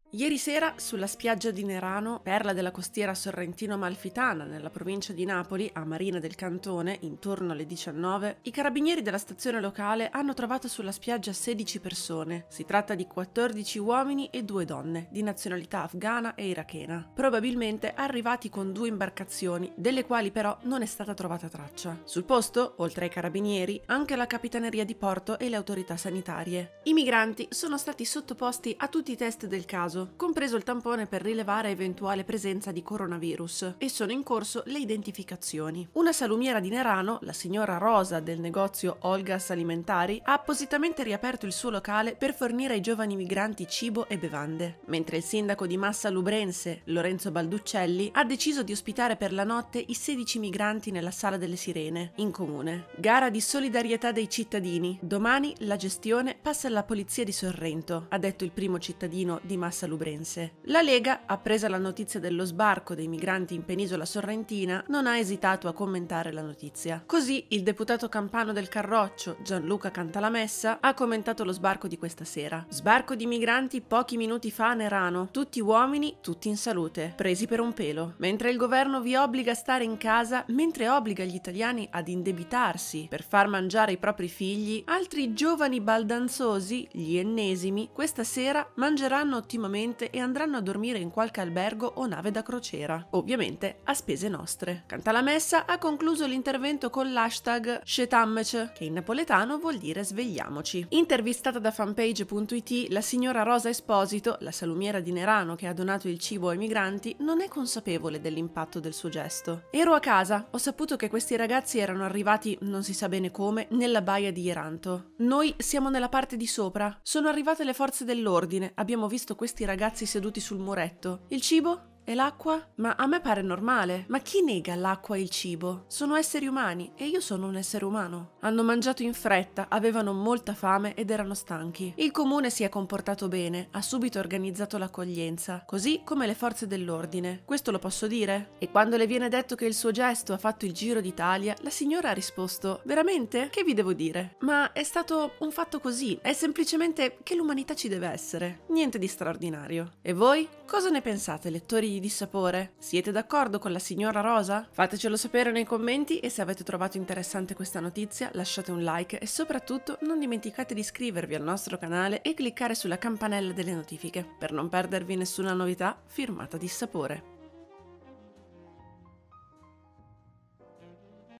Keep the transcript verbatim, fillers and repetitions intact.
Ieri sera, sulla spiaggia di Nerano, perla della costiera sorrentino-amalfitana, nella provincia di Napoli, a Marina del Cantone, intorno alle diciannove, i carabinieri della stazione locale hanno trovato sulla spiaggia sedici persone. Si tratta di quattordici uomini e due donne, di nazionalità afghana e irachena, probabilmente arrivati con due imbarcazioni, delle quali però non è stata trovata traccia. Sul posto, oltre ai carabinieri, anche la capitaneria di porto e le autorità sanitarie. I migranti sono stati sottoposti a tutti i test del caso, compreso il tampone per rilevare eventuale presenza di coronavirus, e sono in corso le identificazioni. Una salumiera di Nerano, la signora Rosa del negozio Olgas Alimentari, ha appositamente riaperto il suo locale per fornire ai giovani migranti cibo e bevande, mentre il sindaco di Massa Lubrense, Lorenzo Balduccelli, ha deciso di ospitare per la notte i sedici migranti nella Sala delle Sirene, in comune. Gara di solidarietà dei cittadini. Domani la gestione passa alla polizia di Sorrento, ha detto il primo cittadino di Massa Lubrense. La Lega, appresa la notizia dello sbarco dei migranti in penisola sorrentina, non ha esitato a commentare la notizia. Così il deputato campano del Carroccio, Gianluca Cantalamessa, ha commentato lo sbarco di questa sera. Sbarco di migranti pochi minuti fa a Nerano, tutti uomini, tutti in salute, presi per un pelo. Mentre il governo vi obbliga a stare in casa, mentre obbliga gli italiani ad indebitarsi per far mangiare i propri figli, altri giovani baldanzosi, gli ennesimi, questa sera mangeranno ottimamente e andranno a dormire in qualche albergo o nave da crociera, ovviamente a spese nostre. Cantalamessa ha concluso l'intervento con l'hashtag Scetammece, che in napoletano vuol dire svegliamoci. Intervistata da fanpage punto it, la signora Rosa Esposito, la salumiera di Nerano che ha donato il cibo ai migranti, non è consapevole dell'impatto del suo gesto. Ero a casa, ho saputo che questi ragazzi erano arrivati, non si sa bene come, nella baia di Ieranto. Noi siamo nella parte di sopra. Sono arrivate le forze dell'ordine, abbiamo visto questi ragazzi seduti sul muretto. Il cibo? E l'acqua? Ma a me pare normale. Ma chi nega l'acqua e il cibo? Sono esseri umani e io sono un essere umano. Hanno mangiato in fretta, avevano molta fame ed erano stanchi. Il comune si è comportato bene, ha subito organizzato l'accoglienza, così come le forze dell'ordine. Questo lo posso dire? E quando le viene detto che il suo gesto ha fatto il giro d'Italia, la signora ha risposto: veramente? Che vi devo dire? Ma è stato un fatto così, è semplicemente che l'umanità ci deve essere. Niente di straordinario. E voi? Cosa ne pensate, lettori di Dissapore? Siete d'accordo con la signora Rosa? Fatecelo sapere nei commenti e se avete trovato interessante questa notizia lasciate un like e soprattutto non dimenticate di iscrivervi al nostro canale e cliccare sulla campanella delle notifiche per non perdervi nessuna novità firmata Dissapore.